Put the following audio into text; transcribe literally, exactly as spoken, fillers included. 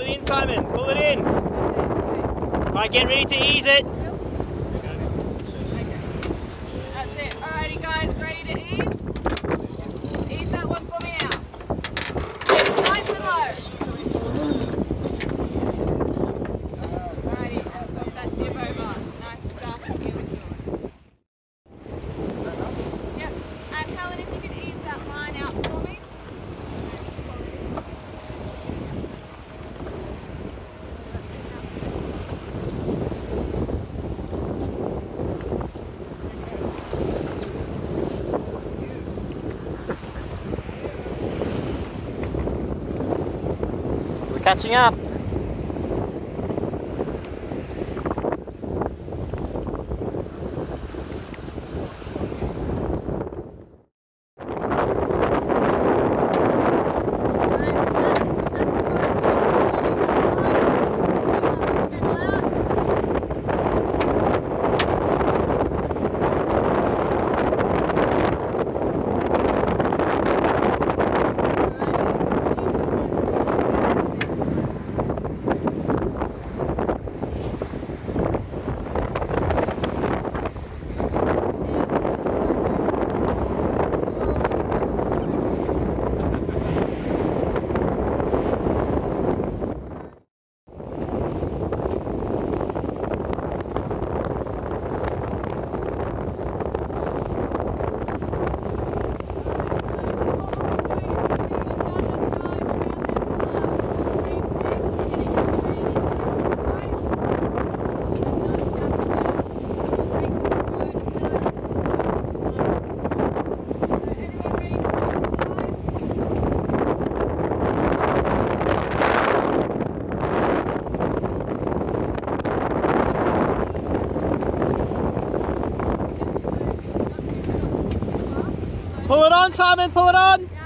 in, Simon. Pull it in. Alright, get ready to ease it. That's it. Alrighty guys, ready to ease? Ease that one for me now. Nice and low. Alrighty, and swap that jib over. Nice stuff. Here with yours. Yep. And Helen, if you could ease that line out for me. We're catching up. Pull it on, Simon, pull it on!